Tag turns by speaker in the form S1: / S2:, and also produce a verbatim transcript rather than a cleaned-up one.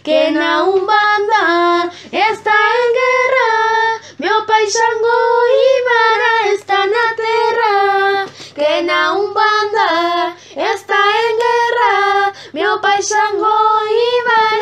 S1: que na Umbanda está en guerra, meu pai Xangô e Vara está na terra, que na Umbanda está en guerra, meu pai Xangô e Vara